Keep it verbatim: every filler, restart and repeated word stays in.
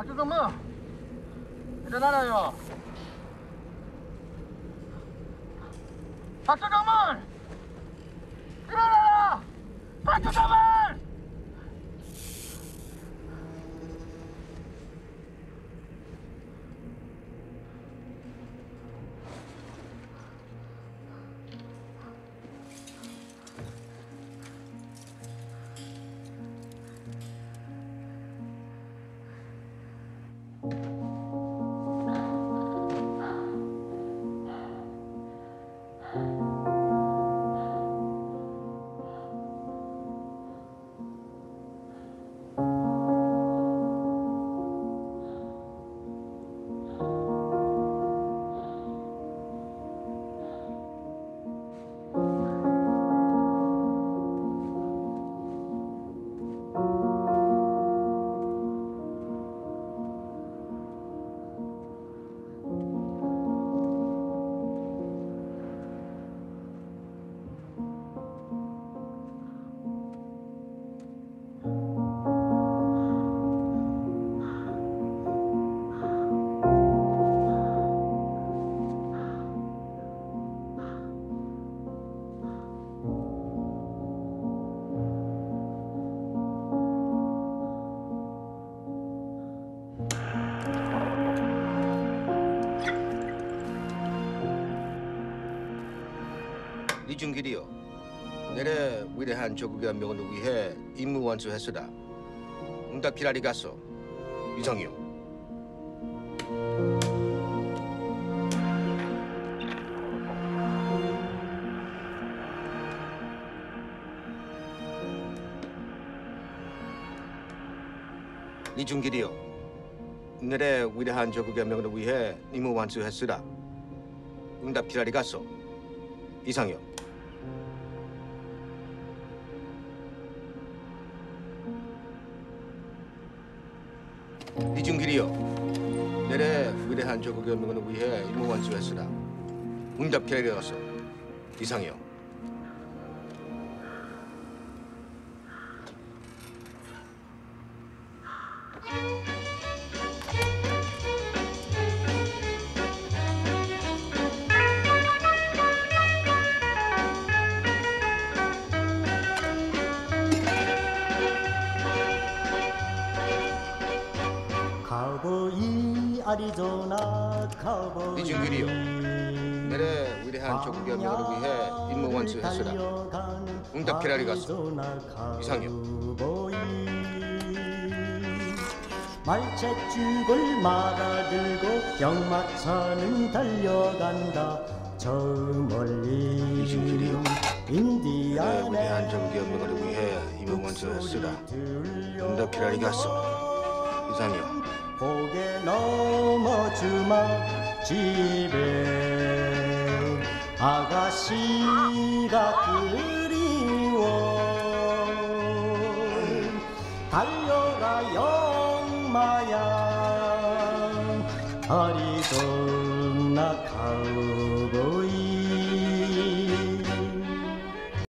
박수정무 일어나라요. 박수정무 일어나라. 박수정무. 리중길이요. 내래 위대한 조국의 안명을 위해 임무 완수했으다. 응답 기다리겠소. 이상이요. 리중길이요. 내래 위대한 조국의 안명을 위해 임무 완수했으다. 응답 기다리겠소. 이상이요. 리중길이요. 내래 위대한 조국의 명을 위해 임무 완수했으나 응답 기다려갔어. 이상이요. 리중길이요. 내래 위대한 조국의 명을 위해 임무 완수했으나 응답 기다리갔어. 이상이요. 말채죽을 말아들고 경마차는 달려간다. 저 멀리 리중길이요. 인디아나 내래 위대한 조국의 명을 위해 임무 완수했으나 응답 기다리갔어. 이상이요. 고개 넘어 주막 집에 아가씨가 그리워. 달려라 영마야 아리조나 카우보이.